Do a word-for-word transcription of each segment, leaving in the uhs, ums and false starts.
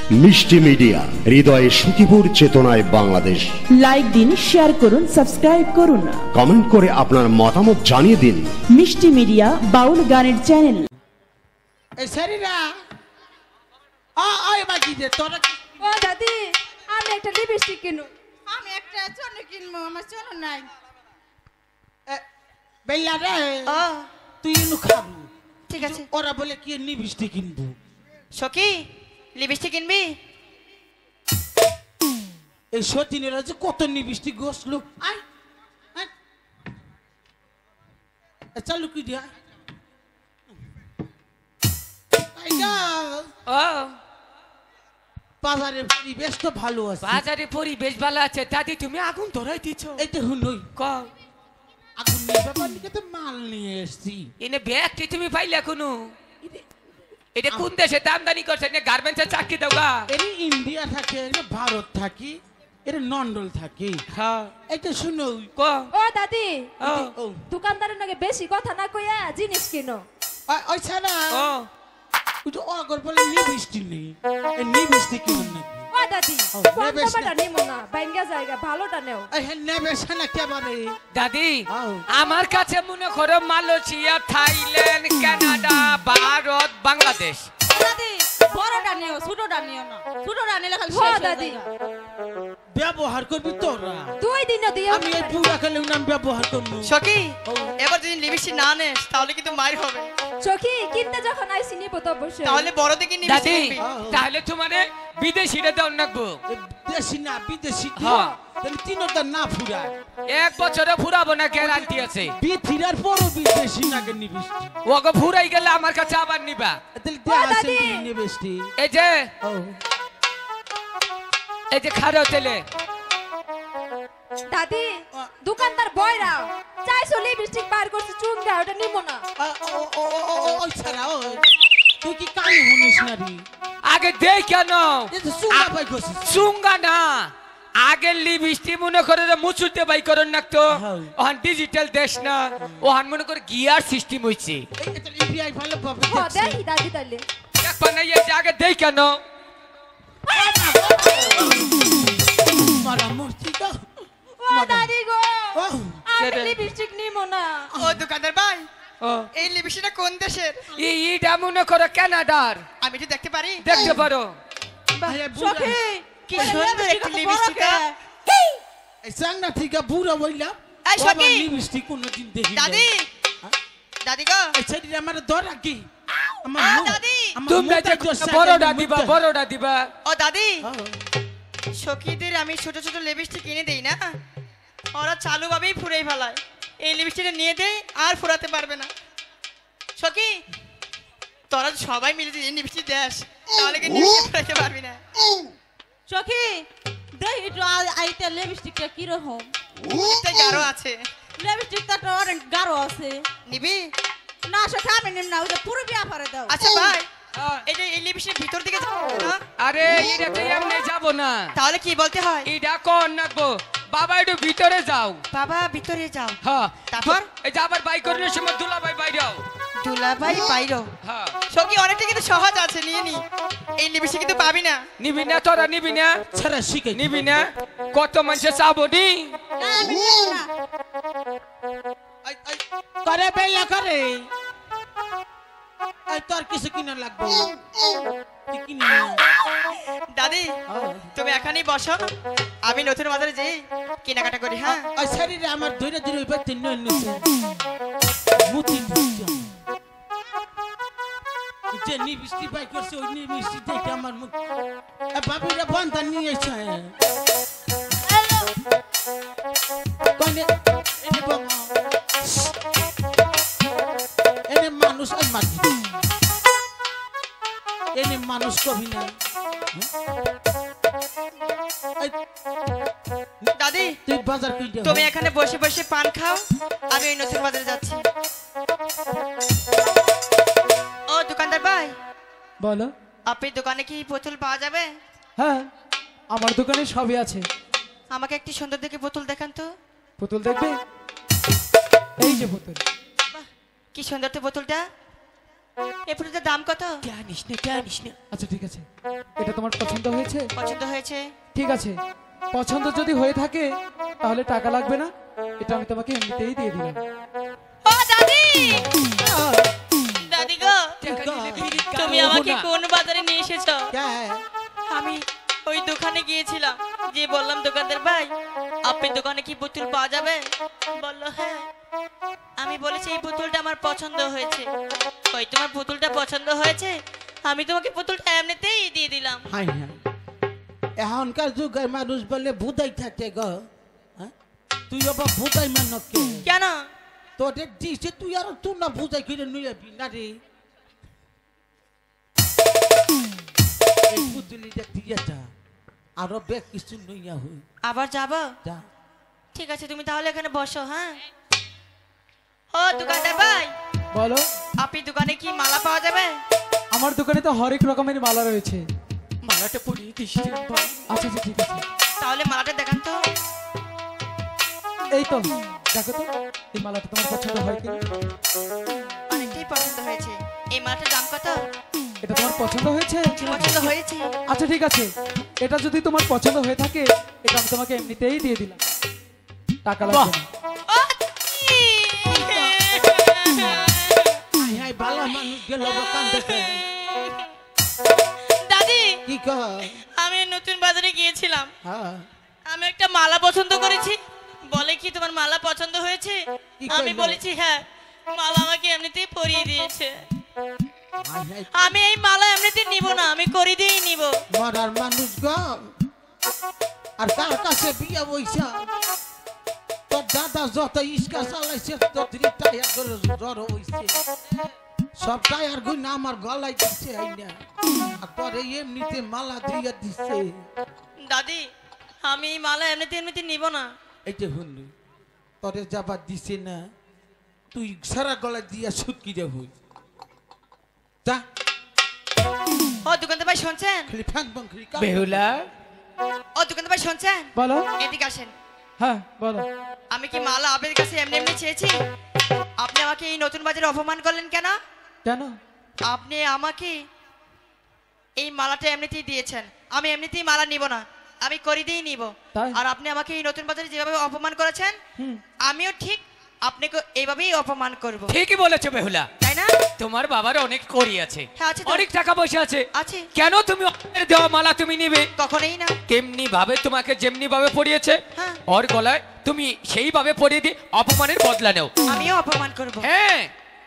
মিষ্টি মিডিয়া, হৃদয়ে সুখীপুর, চেতনায় বাংলাদেশ। লাইক দিন, শেয়ার করুন, সাবস্ক্রাইব করুন, কমেন্ট করে আপনার মতামত জানিয়ে দিন। মিষ্টি মিডিয়া বাউল গানের চ্যানেল। এই শরীরা আ আই বাকি দে তোরা। ও দাদি, আমি একটা লিপস্টিক কিনু। আমি একটা চুন কিনবো, আমার চুন নাই। বেলা রে, ও তুই ইনু খাবো। ঠিক আছে। ওরা বলে কি লিপস্টিক কিনবো। সখী, লিপস্টিক কিনবি? এই সতীনেরা যে কত লিপস্টিক ঘষলো। আই আই চালু কি দিয়া। ও বাজারের পরিবেশ তো ভালো আছে। বাজারে পরিবেশ ভালো আছে। দাদি তুমি আগুন ধরাই দিছ। এই তো হুনই ক আগুন নিয়ে ব্যাপার নিয়ে তো মাল নিয়ে এসছি। এনে ব্যাগটি তুমি পাইলে কোনো? এটা কোন দেশে আমদানি করছে? না গার্মেন্টসে চাকরি দাও গা। এর ইন্ডিয়া থাকে, এর ভারত থাকি, এর নন্ডল থাকি। হ্যাঁ এইটা শুনো ক ও দাদি, ও দোকানদারের নাকি বেশি কথা না কইয়া জিনিস কিনো। ওই ছাড়া ও ওই যে অগর বলে লিপস্টিক নেই, এই লিপস্টিক কিনুন নাকি? ও দাদি, ও, কম নেবেস না। দামটা নিমো না, বাইঙ্গা জায়গা ভালোটা নেও। এই হে নেবে না কেবারে। দাদি আও। আমার কাছে মনে করো Malaysia, Thailand, Canada, Bharat, Bangladesh. দাদি, বড়টা নিও, ছোটটা নিও না। ছোটটা নিলে খালি ও শেষ হয়ে দাদি, যায়। ব্যবহার করবি তোরা। দুই দিনও দিও। আমি এই পুরা খেলে নাম ব্যবহার করবো। সখী, এবার যদি লিপস্টিক না নেস তাহলে কিন্তু মার হবে। চোখি কিনতে যখন আইসি নিব তো অবশ্যই। তাহলে বড় দেখে দাদি লিপস্টিক কিনবি। তাহলে তোমারে বিদেশিটা দাও নাকবো। এ দেশি না বিদেশি হ্যাঁ। তাহলে তিনটা না ফুরায়। এক বছরে ফুরাবো না, গ্যারান্টি আছে। বিথিরার পরও বিদেশি নাকে লিপস্টিক। ওগো ফুরাই গেলে আমার কাছে আবার নিবা। তাহলে ও দেয়া আছে দাদি। লিপস্টিক। এই যে ও এই যে খারো তেলে দাদি, দোকানদার বয়রাও চাইছো লিপস্টিক বার করছে, চুন দাও, ওটা নিমো না। ওই ছাড়া ওই তুই কি কানে শুনিস না রে? আগে দেই কেন? এই যে সুগা পাই করছিস। চুঙ্গা না, আগে লিপস্টিক মনে করে যে মুচুতে বাই করেন না তো। হ্যাঁ। ওহান ডিজিটাল দেশ না, ওহান মনে করে গিয়ার সিস্টেম হইছে। এটা ইপিআই ভালো পাবে। ও দেখি দাদি তাইলে। দেখবা না এই যে আগে দেই কেন? মারা মূর্তি তো। ও দাদি গো, ও আমি সেটা- লিপস্টিক নিমো না। ও দোকানদার ভাই, ও এই লিপস্টিকটা কোন দেশের? এই এইটা মনে করে কানাডার। আমি কি দেখতে পারি? দেখতে পারো। আরে বুড়া। সখী, কি সুন্দর একটা লিপস্টিক। এই সাংনা থেকে বুড়া বইলা। এই সখী। লিপস্টিক কোনদিন দেখি। দাদি, দাদি গো, এই ছেড়ে আমার ধরা কি? আমার আ, মুখ- দাদি। আমার তোমরা মুখটা যে তো বড়টা সাজানো দিবা, মুখটা। বড়টা দিবা। ও দাদি, ও, সখীদের আমি ছোট ছোট লিপস্টিক কিনে দেই না, ওরা চালু ভাবেই ফুরাই ফেলায়। এই লিপস্টিকটা নিয়ে দেই আর ফুরাতে পারবে না। সখী, তোরা সবাই মিলে যদি এই লিপস্টিক দেস তাহলে কি লিপস্টিক ফুরাতে পারবি না। সখী, দেখ একটু আইতে লিপস্টিকটা কিরকম? লিপস্টিকটা গাঢ় আছে, লিপস্টিকটা তো অনেক গাঢ় আছে। নিবি? না সখী, আমি নিম না, ওটা পুরো বিয়া পরে দাও। আচ্ছা ভাই, হ্যাঁ। এই যে এই লিপস্টিক ভিতর দিকে যাবে না, আরে এটা তো এমনি যাবো না, তাহলে কি বলতে হয়? এটা কোন নাকবো। বাবা একটু ভিতরে যাও। বাবা ভিতরে যাও। হ্যাঁ তারপর? এই যে আবার বাই করার সময় দুলা ভাই বাইরেও। দুলাভাই বাইরো। হ্যাঁ সখী, অনেকটা কিন্তু সহজ আছে, নিয়ে নি। এই লিপস্টিক কিন্তু পাবি না। নিবি না তোরা? নিবি না? ছাড়া শিখাই। নিবি না? কত মানুষে চাবো নি? না, আমি নিব না। এই, এই, করে বেলা করে। এই তোর কিছু কিনা লাগবে। তুই কিনি না। দাদি, ও, তুমি এখানেই বসো, আমি নতুন বাজারে যাই কেনাকাটা করি। হ্যাঁ, ওই শরীরে আমার ধরে ধরে ওই বাচ্চা নয় নিছে। মুতি দিচ্ছে। যে নিবিষ্টি বাই করছে ওই নিবিষ্টি দেখে আমার মুখ। এ বাবিরা বন্ধা নিয়ে এসে। কনে এনে বাবা। এনে মানুষ আর মাটি। এনে মানুষ কবি না। এই, দাদি, তুই বাজার কিনতে তুমি এখানে বসে বসে পান খাও, আমি ওই নতুন বাজারে যাচ্ছি। ও দোকানদার ভাই, বলো। আপনার দোকানে কি বোতল পাওয়া যাবে? হ্যাঁ, আমার দোকানে সবই আছে। আমাকে একটি সুন্দর দেখে বোতল দেখান তো। বোতল দেখবে? এই যে বোতল। বাহ, কি সুন্দর তো বোতলটা। এই পুতুলটার দাম কত? জানিস না জানিস না আচ্ছা ঠিক আছে, এটা তোমার পছন্দ হয়েছে? পছন্দ হয়েছে। ঠিক আছে, পছন্দ যদি হয়ে থাকে তাহলে টাকা লাগবে না, এটা আমি তোমাকে এমনিতেই দিয়ে দিলাম। ও দাদি, দাদি গো, টাকা নিলে ফিরিয়ে তুমি কারো আমাকে না। কোন বাজারে নিয়ে এসেছো? কে আমি ওই দোকানে গিয়েছিলাম, যে বললাম দোকানদার ভাই আপনি দোকানে কি পুতুল পাওয়া যাবে? বললো হ্যাঁ। আমি বলেছি এই পুতুলটা আমার পছন্দ হয়েছে। কই তোমার পুতুলটা পছন্দ হয়েছে? আমি তোমাকে পুতুলটা এমনিতেই দিয়ে দিলাম। হাই হাই, এখনকার যুগের মানুষ বলে ভুদাই থাকে গো। হ্যাঁ? তুই আবার ভুদাই মানক কে? কেন? তোদের দিছে তুই আর তুই না ভুদাই করে নিয়ে যাবি না রে। এই পুতুলিটা দিয়ে যা, আরো বেশ কিছু নইয়া হই। আবার যাবো? যা। ঠিক আছে, তুমি তাহলে এখানে বসো। হ্যাঁ। ও দোকানদার ভাই, বলো। আপনি দোকানে কি মালা পাওয়া যাবে? আমার দোকানে তো হরেক রকমের মালা রয়েছে। মালাটা পরিয়ে দিস রে ভাই। আচ্ছা আচ্ছা ঠিক আছে, তাহলে মালাটা দেখান তো। এই তো দেখো তো এই মালাটা তোমার পছন্দ হয় কি? অনেকটাই পছন্দ হয়েছে। এই মালাটার দাম কত? এটা তোমার পছন্দ হয়েছে? পছন্দ হয়েছে। আচ্ছা ঠিক আছে, এটা যদি তোমার পছন্দ হয়ে থাকে এটা আমি তোমাকে এমনিতেই দিয়ে দিলাম, টাকা লাগবে না। ও দাদি! হাই হাই, বালা মানুষ গেল কান দেখে। দাদি, কি কর? আমি নতুন বাজারে গিয়েছিলাম, হ্যাঁ, আমি একটা মালা পছন্দ করেছি। বলে কি তোমার মালা পছন্দ হয়েছে? কি আমি কইলো? বলেছি হ্যাঁ। মালা আমাকে এমনিতেই পরিয়ে দিয়েছে। হাই হাই, আমি এই মালা এমনিতেই নিব না, আমি করি দিয়েই নিব। মরার মানুষ গো। আর কার কাছে বিয়ে বইছা? তোর দাদা যত ইস্কা চালাইছে তোর টায়ার করে জ্বর হইছে। সব টায়ার গুই না আমার গলায় দিচ্ছে আইনা, আর তোর এই এমনিতে মালা দিয়ে দিচ্ছে। দাদি, আমি এই মালা এমনিতে এমনিতে নিব না। এই যে শুনলি তোরে যাবার দিছে না, তুই সারা গলায় দিয়া সুটকি রে হই। যা, ও দোকানদার ভাই শুনছেন? খালি ফ্যান বং খালি কান। বেহুলা ও দোকানদার ভাই শুনছেন? বলো। এদিকে আসেন। হ্যাঁ বলো। আমি কি মালা আপনার কাছে এমনি এমনি চেয়েছি? আপনি আমাকে এই নতুন বাজারে অপমান করলেন কেন? কেন? আপনি আমাকে এই মালাটা এমনিতেই দিয়েছেন, আমি এমনিতেই মালা নিব না, আমি করি দিয়েই নিব। তাই? আর আপনি আমাকে এই নতুন বাজারে যেভাবে অপমান করেছেন, হুম। আমিও ঠিক আপনাকে এইভাবেই অপমান করব, ঠিকই বলেছো বেহুলা। তাই না? তোমার বাবার অনেক করি আছে, হ্যাঁ, আছে তো। অনেক টাকা পয়সা আছে। আছে। কেন তুমি ওর দেওয়া মালা তুমি নিবে? কখনোই না। তেমনি ভাবে তোমাকে যেমনি ভাবে পরিয়েছে হ্যাঁ। ওর গলায় তুমি সেইভাবে পরিয়ে দিয়ে অপমানের বদলা নেও। আমিও অপমান করব। হ্যাঁ।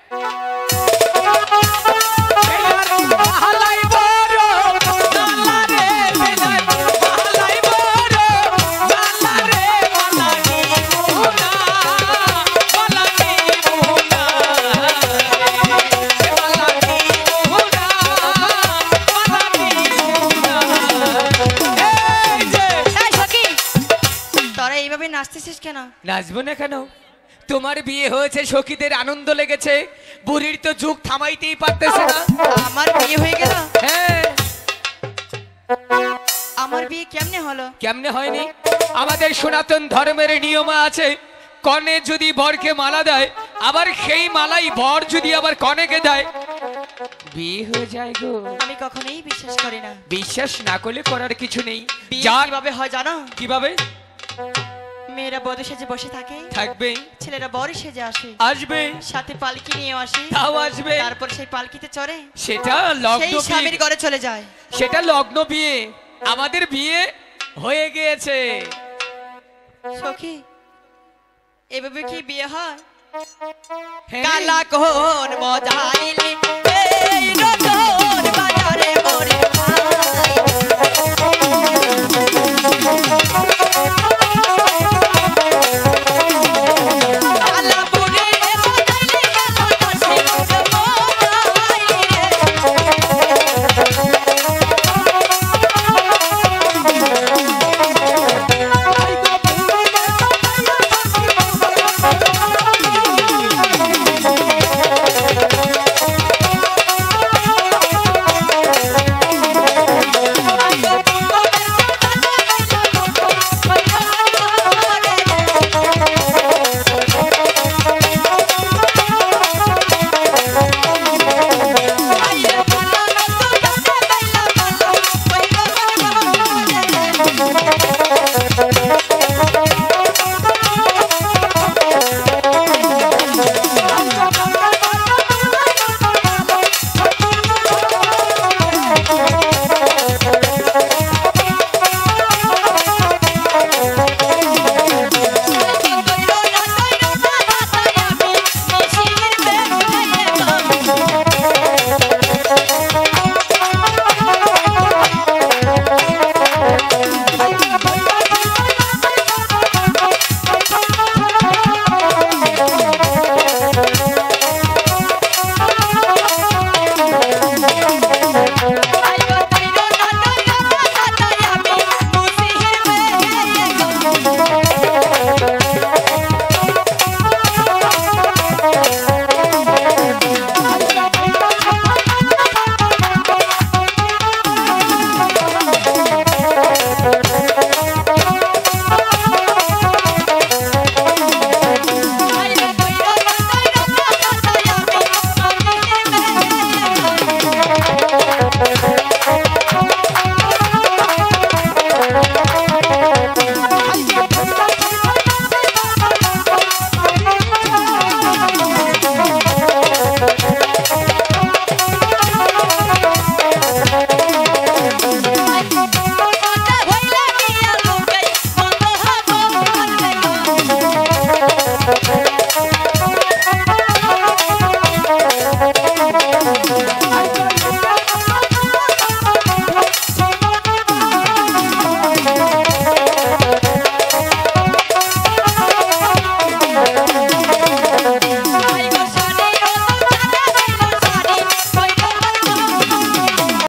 বেলার মালাই বড়, মালা রে বেলার মালাই বড়, মালা রে মালা নিবো না, মালা নিবো না, মালা নিবো না, মালা নিবো না। এই যে এই সখী, তোরা এইভাবে নাচতেছিস কেন? নাচবো না কেন? তোমার বিয়ে হয়েছে, সখীদের আনন্দ লেগেছে, বুড়ির তো যুগ থামাইতেই পারতেছে না। আমার বিয়ে হয়ে গেল? হ্যাঁ। আমার বিয়ে কেমনে হলো? কেমনে হয়নি? আমাদের সনাতন ধর্মের নিয়ম আছে, কনে যদি বরকে মালা দেয়, আবার সেই মালাই বর যদি আবার কনেকে দেয়, বিয়ে হয়ে যায় গো। আমি কখনোই বিশ্বাস করি না। বিশ্বাস না করলে করার কিছু নেই। বিয়ে যা কিভাবে হয় জানো? কিভাবে মেয়েরা বধূ সেজে বসে থাকে, থাকবে, ছেলেরা বর সেজে আসে, আসবে, সাথে পালকি নিয়ে আসে, তাও আসবে, তারপর সেই পালকিতে চড়ে সেটা সেই লগ্ন স্বামীর বিয়ে, ঘরে চলে যায়। সেটা লগ্ন বিয়ে। আমাদের বিয়ে হয়ে গিয়েছে। সখী, এভাবে কি বিয়ে হয়? হ্যাঁ। কালা কোন মজাইলি এই নতুন বাজারে মোরে